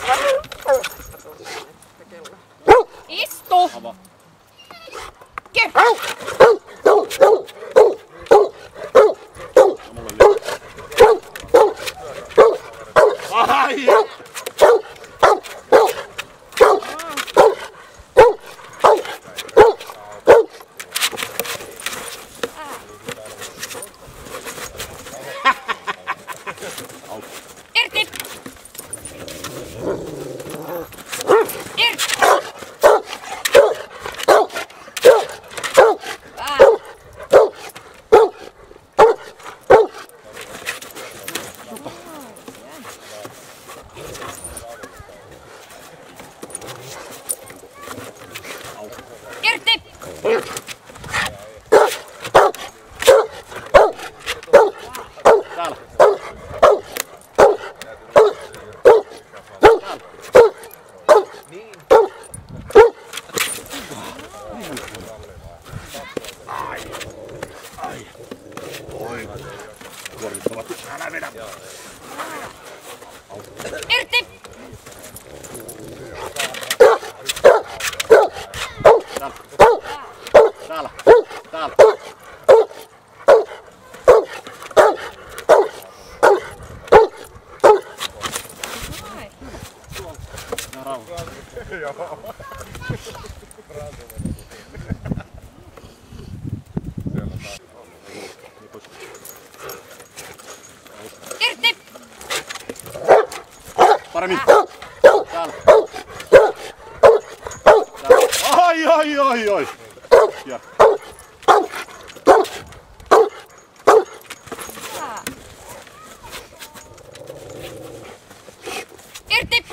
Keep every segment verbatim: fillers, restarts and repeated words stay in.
Istu! Ky! Ai! Irti! Irti! Irti! Täällä. Ai. Ai. Oi. Kuormittavat. Älä vedä. Irti! Täällä. Täällä. Ja rauha. Irti! Paremmin. Täällä. Täällä. Ai ai ai ai. Ja. Irti!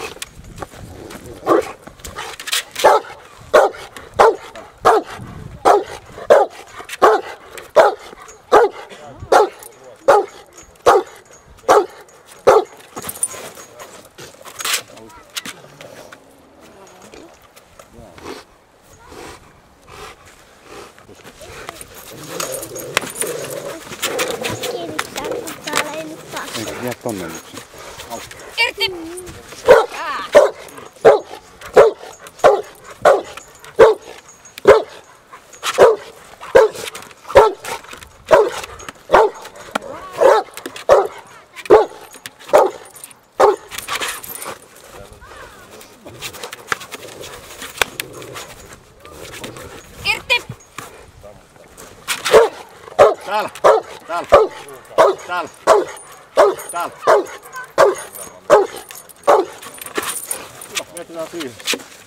Enkä jää tonne nyt. Irti! Irti! Täällä. Täällä. Täällä. Täällä. Hyvä, mietitään siihen.